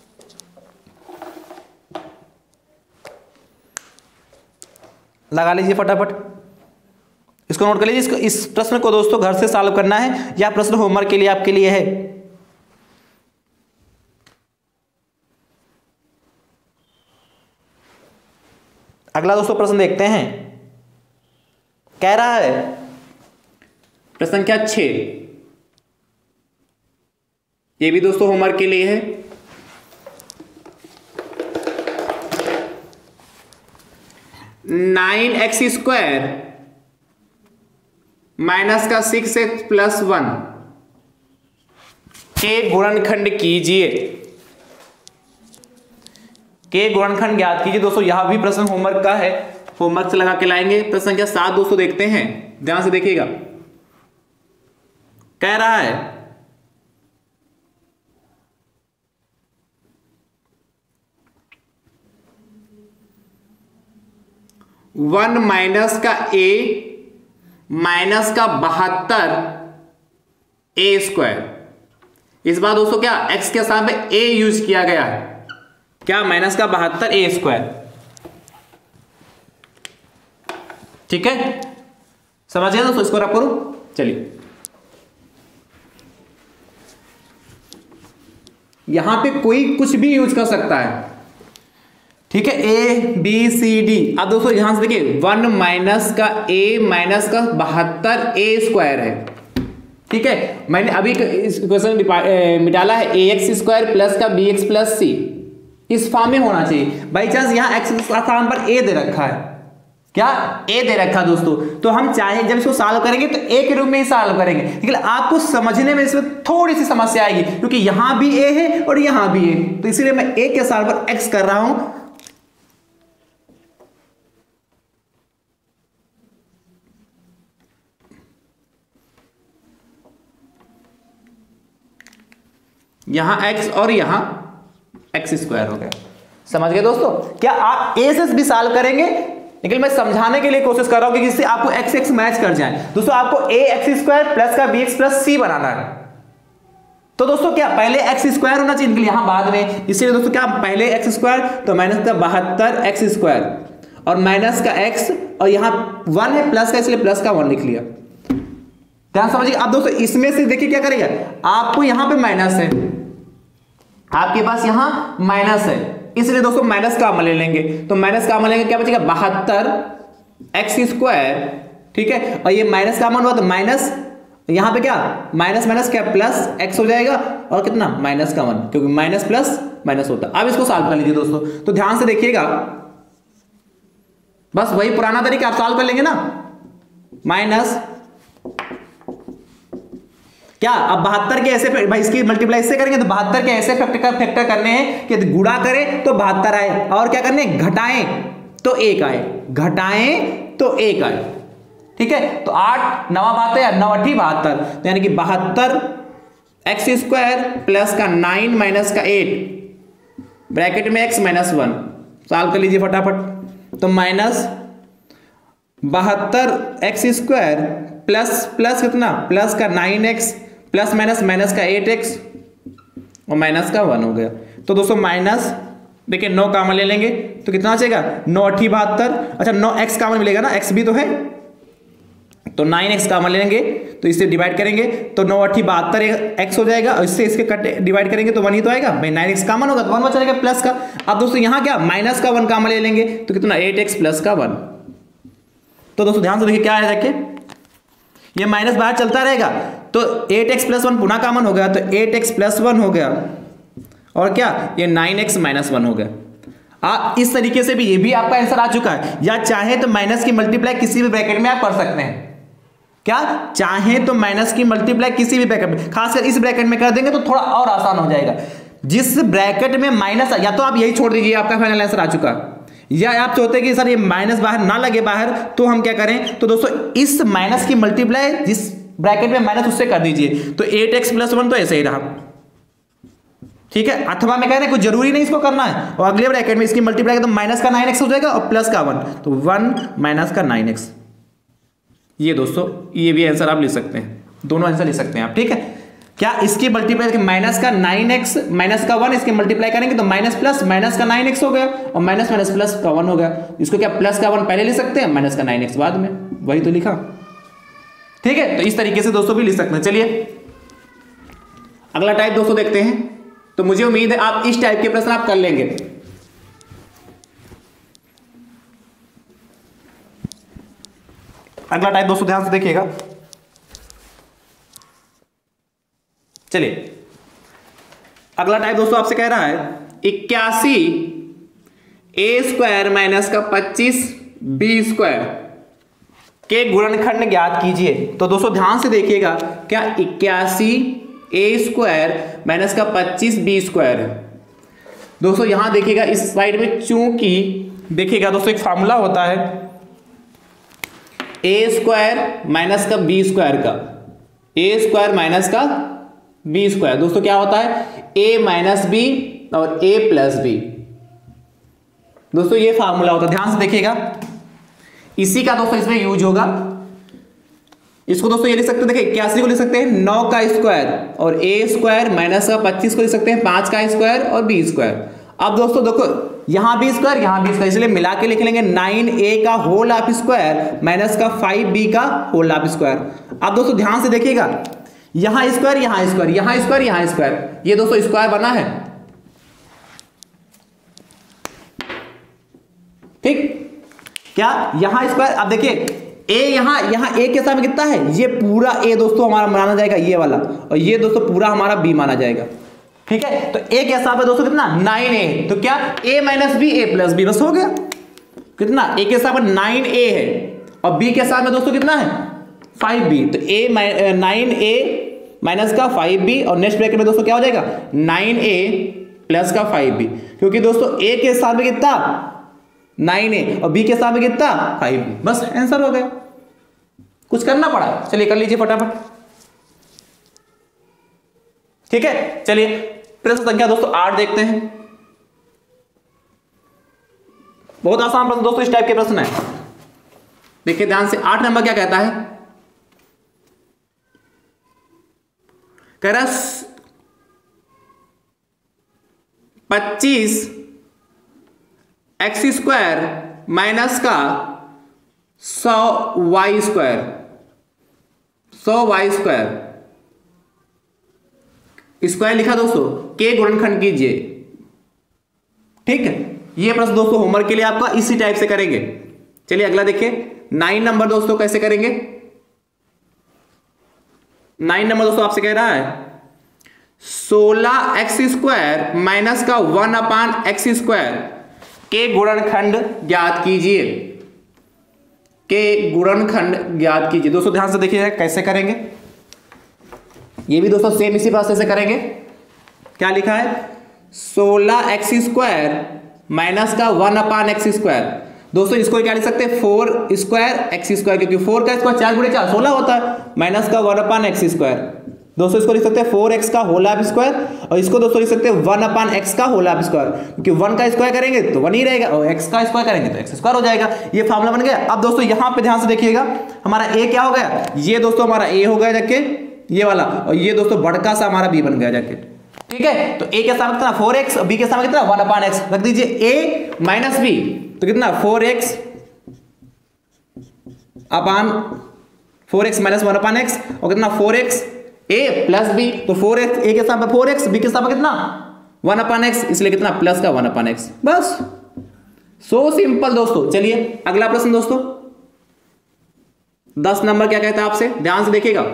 लगा लीजिए फटाफट, इसको नोट कर लीजिए, इसको इस प्रश्न को दोस्तों घर से सॉल्व करना है, यह प्रश्न होमवर्क के लिए आपके लिए है। अगला दोस्तों प्रश्न देखते हैं, कह रहा है प्रश्न संख्या छह, ये भी दोस्तों होमवर्क के लिए है। नाइन एक्स स्क्वायर माइनस का सिक्स एक्स प्लस वन के गुणनखंड कीजिए, के गुणनखंड ज्ञात कीजिए। दोस्तों यहां भी प्रश्न होमवर्क का है, होमवर्क से लगा के लाएंगे। प्रश्न संख्या सात दोस्तों देखते हैं, ध्यान से देखिएगा। कह रहा है वन माइनस का ए माइनस का बहत्तर ए स्क्वायर। इस बार दोस्तों क्या x के साथ में a यूज किया गया है, क्या माइनस का बहत्तर ए स्क्वायर, ठीक है समझ गए दोस्तों। इसको रख करो, चलिए यहां पे कोई कुछ भी यूज कर सकता है, ठीक है, ए बी सी डी। अब दोस्तों यहां से देखिए वन माइनस का ए माइनस का बहत्तर ए स्क्वायर है, ठीक है। मैंने अभी इस क्वेश्चन मिटाला है ए एक्स स्क्वायर प्लस का बी एक्स प्लस सी, इस फॉर्म में होना चाहिए। बाई चांस यहां एक्स स्थान पर ए दे रखा है, क्या ए दे रखा दोस्तों, तो हम चाहे जब इसको सॉल्व करेंगे तो ए के रूप में ही सॉल्व करेंगे, लेकिन आपको समझने में इसमें थोड़ी सी समस्या आएगी क्योंकि यहां भी ए है और यहां भी ए, तो इसीलिए मैं ए के स्थान पर एक्स कर रहा हूं। यहां x और यहां एक्स स्क्वायर हो गया, समझ गए दोस्तों। क्या आप ए से भी सॉल्व करेंगे, लेकिन मैं समझाने के लिए कोशिश कर रहा हूं कि जिससे आपको एक्स एक्स मैच कर जाए। दोस्तों आपको ए एक्स स्क्वायर प्लस का बी एक्स प्लस सी बनाना है, तो दोस्तों क्या पहले एक्स स्क्वायर होना चाहिए, लेकिन यहां बाद में, इसीलिए दोस्तों क्या पहले एक्स स्क्वायर तो माइनस का बहत्तर एक्स स्क्वायर और माइनस का एक्स और यहां वन है प्लस का, इसलिए प्लस का वन लिख लिया। ध्यान समझिए। अब दोस्तों इसमें से देखिए क्या करेगा, आपको यहां पे माइनस है, आपके पास यहां माइनस है, इसलिए दोस्तों माइनस का अमल ले लेंगे, तो माइनस का अमल लेंगे क्या बचेगा बहत्तर एक्स स्क्वायर, ठीक है, और ये माइनस का अमल हुआ तो माइनस यहां पे क्या माइनस माइनस क्या प्लस एक्स हो जाएगा और कितना माइनस का वन, क्योंकि माइनस प्लस माइनस होता है। अब इसको सॉल्व कर लीजिए दोस्तों, तो ध्यान से देखिएगा, बस वही पुराना तरीका आप सॉल्व कर लेंगे ना, माइनस क्या अब बहत्तर के ऐसे भाई इसकी मल्टीप्लाई इससे करेंगे तो बहत्तर के ऐसे फैक्टर फैक्टर करने हैं कि गुणा करें तो बहत्तर आए और क्या करने घटाएं तो एक आए, घटाएं तो एक आए, ठीक है। तो आठ नवा बहत्तर या नौ अठी बहत्तर, तो यानी कि बहत्तर एक्स स्क्वायर प्लस का नाइन माइनस का एट ब्रैकेट में एक्स माइनस वन, सॉल्व कर लीजिए फटाफट। तो माइनस बहत्तर एक्स स्क्वायर प्लस प्लस कितना प्लस का nine x plus minus minus का एट एक्स और माइनस का वन हो गया। तो दोस्तों माइनस देखिए नौ कामन ले लेंगे तो कितना बचेगा नौ अठी बहत्तर, अच्छा नौ एक्स कामन मिलेगा ना, एक्स भी तो है, तो नाइन एक्स कामन ले लेंगे तो इससे डिवाइड करेंगे तो नौ अठी बहत्तर एक्स हो जाएगा और इससे इसके कट डिवाइड करेंगे तो वन ही तो आएगा भाई, नाइन एक्स कामन होगा तो वन बच जाएगा प्लस का। अब दोस्तों यहाँ क्या माइनस का वन कामन ले लेंगे तो कितना एट एक्स प्लस का वन। तो दोस्तों ध्यान से देखिए क्या है, देखिए ये माइनस बाहर चलता रहेगा तो एट एक्स प्लस वन पुनः कामन हो गया तो एट एक्स प्लस वन हो गया और क्या ये नाइन एक्स माइनस वन हो गया। आ, इस तरीके से भी ये भी आपका आंसर आ चुका है, या चाहे तो माइनस की मल्टीप्लाई किसी भी ब्रैकेट में आप कर सकते हैं, क्या चाहे तो माइनस की मल्टीप्लाई किसी भी ब्रैकेट में, खासकर इस ब्रैकेट में कर देंगे तो थोड़ा और आसान हो जाएगा। जिस ब्रैकेट में माइनस, या तो आप यही छोड़ दीजिए आपका फाइनल आंसर आ चुका है, या आप चाहते हैं कि सर ये माइनस बाहर ना लगे बाहर, तो हम क्या करें, तो दोस्तों इस माइनस की मल्टीप्लाई जिस ब्रैकेट में माइनस उससे कर दीजिए, तो एट एक्स प्लस वन तो ऐसे ही रहा, ठीक है। अथवा मैं कह रहे हैं कुछ जरूरी नहीं इसको करना है, और अगले ब्रैकेट में इसकी मल्टीप्लाई तो माइनस का नाइन एक्स हो जाएगा और प्लस का वन, तो वन माइनस का नाइन एक्स। ये दोस्तों ये भी आंसर आप लिख सकते हैं, दोनों आंसर लिख सकते हैं आप, ठीक है। क्या इसकी मल्टीप्लाई माइनस का नाइन एक्स माइनस का वन, इसके मल्टीप्लाई करेंगे तो माइनस प्लस माइनस का नाइन एक्स हो गया और माइनस माइनस प्लस का वन हो गया। इसको क्या प्लस का वन पहले लिख सकते हैं, माइनस का नाइन एक्स बाद में, वही तो लिखा, ठीक है। तो इस तरीके से दोस्तों भी लिख सकते हैं। चलिए अगला टाइप दोस्तों देखते हैं, तो मुझे उम्मीद है आप इस टाइप के प्रश्न आप कर लेंगे। अगला टाइप दोस्तों ध्यान से देखिएगा, चलिए अगला टाइप दोस्तों आपसे कह रहा है इक्यासी ए स्क्वायर माइनस का पच्चीस बी स्क्वायर के गुणनखंड ज्ञात कीजिए। तो दोस्तों ध्यान से देखिएगा, क्या इक्यासी ए स्क्वायर माइनस का पच्चीस बी स्क्वायर है। दोस्तों यहां देखिएगा इस स्लाइड में, चूंकि देखिएगा दोस्तों एक फार्मूला होता है ए स्क्वायर माइनस का बी स्क्वायर का, ए स्क्वायर माइनस का बी स्क्वायर, दोस्तों क्या होता है ए माइनस बी और ए प्लस बी, दोस्तों ये फार्मूला होता है। ध्यान से देखिएगा, इसी का दोस्तों इसमें यूज होगा। इसको दोस्तों ये लिख सकते हैं, देखिए इक्यासी को लिख सकते हैं नौ का स्क्वायर और ए स्क्वायर माइनस का पच्चीस को लिख सकते हैं पांच का स्क्वायर और बी स्क्वायर। अब दोस्तों देखो यहां भी स्क्वायर यहां भी स्क्वायर, इसलिए मिला के लिख लेंगे नाइन ए का होल ऑफ स्क्वायर माइनस का फाइव बी का होल ऑफ स्क्वायर। अब दोस्तों ध्यान से देखिएगा, यहां स्क्वायर यहां स्क्वायर यहां स्क्वायर यहां स्क्वायर, ये दोस्तों स्क्वायर बना है, ठीक क्या, यहां स्क्वायर। अब देखिए ए यहां यहां ए के साथ में कितना है, ये पूरा ए दोस्तों हमारा माना जाएगा ये वाला, और ये दोस्तों पूरा हमारा बी माना जाएगा, ठीक है। तो ए के साथ में दोस्तों कितना नाइन ए, तो क्या a minus b a plus b, बस हो गया। कितना ए के साथ में नाइन ए है और बी के साथ में दोस्तों कितना है फाइव बी, तो ए नाइन ए माइनस का फाइव बी और नेक्स्ट ब्रैकेट में दोस्तों क्या हो जाएगा नाइन ए प्लस का फाइव बी, क्योंकि दोस्तों ए के साथ में कितना नाइन ए और बी के साथ में कितना फाइव बी, बस आंसर हो गया, कुछ करना पड़ा। चलिए कर लीजिए फटाफट, ठीक है। चलिए प्रश्न संख्या दोस्तों आठ देखते हैं। बहुत आसान प्रश्न दोस्तों, इस टाइप के प्रश्न है, देखिए ध्यान से। आठ नंबर क्या कहता है, कह रहा पच्चीस एक्स स्क्वायर माइनस का सौ वाई स्क्वायर, सौ वाई स्क्वायर स्क्वायर लिखा दोस्तों, के गुणनखंड कीजिए, ठीक है। ये प्रश्न दोस्तों होमवर्क के लिए आपका इसी टाइप से करेंगे। चलिए अगला देखिए, नाइन नंबर दोस्तों कैसे करेंगे। नाइन नंबर दोस्तों आपसे कह रहा है सोलह एक्स स्क्वायर माइनस का वन अपान एक्स स्क्वायर के गुणनखंड ज्ञात कीजिए, के गुणनखंड ज्ञात कीजिए। दोस्तों ध्यान से देखिए कैसे करेंगे, ये भी दोस्तों सेम इसी प्रोसेस से करेंगे। क्या लिखा है, सोलह एक्स स्क्वायर माइनस का वन अपान एक्स स्क्वायर। दोस्तों इसको क्या लिख सकते हैं, फोर स्क्वायर एक्स स्क्वायर, क्योंकि फोर का स्क्वायर चार गुणे चार सोलह होता है, माइनस का वन अपान एक्स स्क्वायर। दोस्तों इसको लिख सकते हैं फोर एक्स का होल ऑफ स्क्वायर, और इसको दोस्तों लिख सकते हैं वन अपान एक्स का होल ऑफ स्क्वायर, क्योंकि वन का स्क्वायर करेंगे तो वन ही रहेगा और एक्स का स्क्वायर करेंगे तो एक्स स्क्वायर हो जाएगा। ये फार्मूला बन गया। अब दोस्तों यहां पे ध्यान से देखिएगा, हमारा ए क्या हो गया, ये दोस्तों हमारा ए हो गया जाके ये वाला, और ये दोस्तों बड़का सा हमारा बी बन गया जाके, ठीक है। तो ए के सामने कितना फोर एक्स, बी के सामने कितना वन अपान एक्स, रख दीजिए ए माइनस बी, तो कितना four x upon four x minus one upon x, और कितना four x a plus b, तो फोर एक्स ए के साथ फोर एक्स, बी के साथ कितना वन अपान एक्स, इसलिए कितना प्लस का वन अपान एक्स, बस सो सिंपल दोस्तों। चलिए अगला प्रश्न दोस्तों, दस नंबर क्या कहता है आपसे, ध्यान से देखिएगा।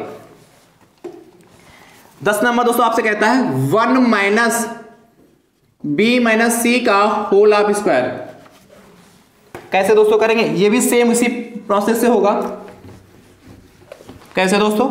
दस नंबर दोस्तों आपसे कहता है one minus b minus c का होल ऑफ स्क्वायर। कैसे दोस्तों करेंगे, ये भी सेम इसी प्रोसेस से होगा। कैसे दोस्तों,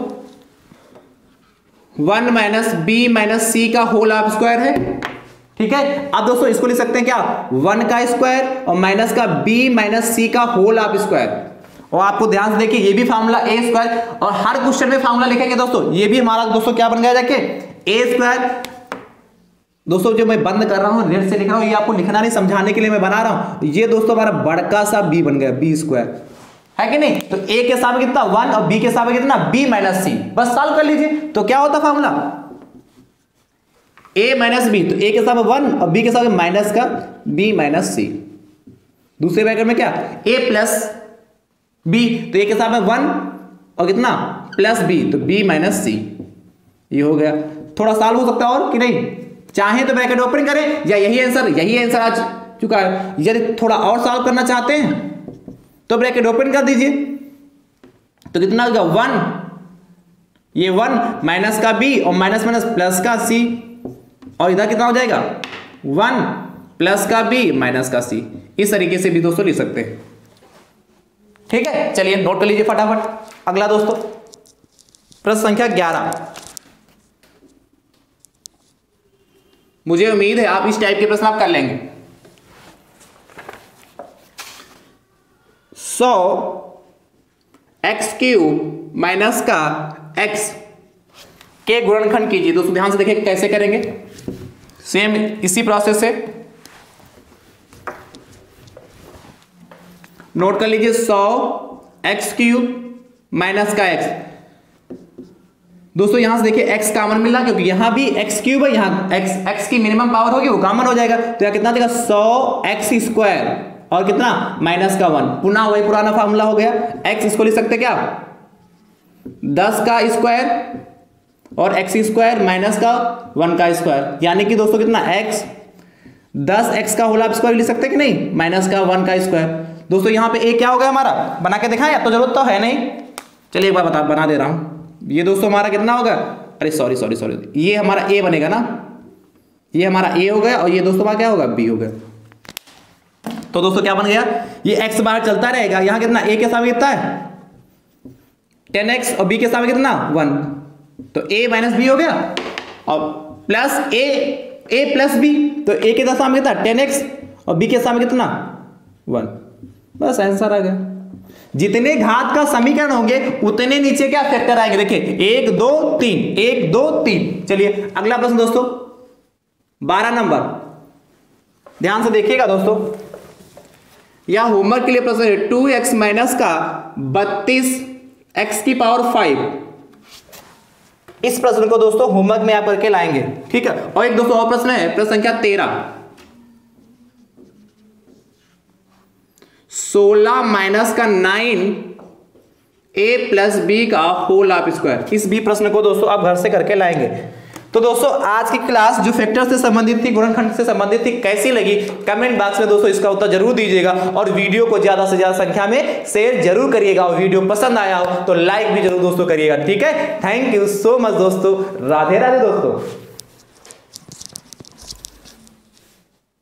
one minus b minus c का होल ऑफ स्क्वायर है, ठीक है। अब दोस्तों इसको लिख सकते हैं क्या, वन का स्क्वायर और माइनस का बी माइनस सी का होल ऑफ स्क्वायर। और आपको ध्यान से देखिए, ये भी फार्मूला ए स्क्वायर, और हर क्वेश्चन में फार्मूला लिखेंगे दोस्तों, ये भी हमारा दोस्तों क्या बन गया जाके ए स्क्वायर। दोस्तों जो मैं बंद कर रहा हूं रेड से लिख रहा हूं, ये आपको लिखना नहीं, समझाने के लिए मैं बना रहा हूं। ये दोस्तों हमारा बड़का सा बी बन गया, बी स्क्वायर, है कि नहीं। तो ए के सामने कितना वन और बी के सामने कितना बी माइनस सी, बस सॉल्व कर लीजिए। तो क्या होता फार्मूला ए माइनस बी, तो ए के सामने वन और बी के सामने माइनस का बी माइनस सी। दूसरे ब्रैकेट में क्या ए प्लस बी, तो ए के साथ में वन और कितना प्लस बी, तो बी माइनस सी, ये हो गया। थोड़ा सॉल्व हो सकता है और कि नहीं, चाहे तो ब्रैकेट ओपन करें, या यही आंसर यही आंसर आ चुका है। यदि थोड़ा और सॉल्व करना चाहते हैं तो ब्रैकेट ओपन कर दीजिए, तो कितना होगा वन, ये वन माइनस का बी और माइनस माइनस प्लस का सी, और इधर कितना हो जाएगा वन प्लस का बी माइनस का सी। इस तरीके से भी दोस्तों लिख सकते हैं, ठीक है। चलिए नोट कर लीजिए फटाफट। अगला दोस्तों प्रश्न संख्या ग्यारह। मुझे उम्मीद है आप इस टाइप के प्रश्न आप कर लेंगे। सौ एक्स क्यूब माइनस का एक्स के गुणनखंड कीजिए। दोस्तों ध्यान से देखिए कैसे करेंगे, सेम इसी प्रोसेस से। नोट कर लीजिए, सौ एक्स क्यूब माइनस का एक्स। दोस्तों यहां से देखिए x कॉमन मिल रहा क्योंकि यहां भी x क्यूब है, यहां x x की मिनिमम पावर होगी वो कॉमन हो जाएगा, तो यहां कितना देगा सौ एक्स स्क्वायर और कितना माइनस का वन, पुनः वही पुराना फार्मूला हो गया। x इसको लिख सकते क्या दस का स्क्वायर और एक्स स्क्वायर माइनस का वन का स्क्वायर, यानी कि दोस्तों कितना x दस एक्स का होल स्क्वायर लिख सकते कि नहीं माइनस का वन का स्क्वायर। दोस्तों यहां पे a क्या हो गया हमारा, बना के दिखाएं, अब तो जरूरत तो है नहीं, चलिए एक बार बता बना दे रहा हूं। ये दोस्तों हमारा कितना होगा, अरे सॉरी सॉरी सॉरी ये हमारा a बनेगा ना, ये हमारा a हो गया और ये दोस्तों हमारा क्या होगा b हो गया। तो दोस्तों क्या बन गया, ये x बाहर चलता रहेगा, यहां कितना a के सामने कितना है टेन एक्स और b के सामने कितना वन, तो a माइनस बी हो गया और plus a a plus b, तो a के सामने कितना टेन एक्स और b के सामने कितना वन, बस आंसर आ गया। जितने घात का समीकरण होंगे उतने नीचे क्या फैक्टर आएंगे, देखिए एक दो तीन एक दो तीन। चलिए अगला प्रश्न दोस्तों बारह नंबर, ध्यान से देखिएगा दोस्तों, यह होमवर्क के लिए प्रश्न है टू एक्स माइनस का बत्तीस एक्स की पावर फाइव। इस प्रश्न को दोस्तों होमवर्क में आप करके लाएंगे, ठीक है। और एक दोस्तों और प्रश्न है प्रश्न संख्या तेरह, सोलह माइनस का नाइन ए प्लस बी का होल ऑफ स्क्वायर। इस भी प्रश्न को दोस्तों आप घर से करके लाएंगे। तो दोस्तों आज की क्लास जो फैक्टर से संबंधित थी, गुणनखंड से संबंधित थी, कैसी लगी कमेंट बॉक्स में दोस्तों इसका उत्तर जरूर दीजिएगा और वीडियो को ज्यादा से ज्यादा संख्या में शेयर जरूर करिएगा और वीडियो पसंद आया हो तो लाइक भी जरूर दोस्तों करिएगा, ठीक है। थैंक यू सो मच दोस्तों, राधे राधे दोस्तों।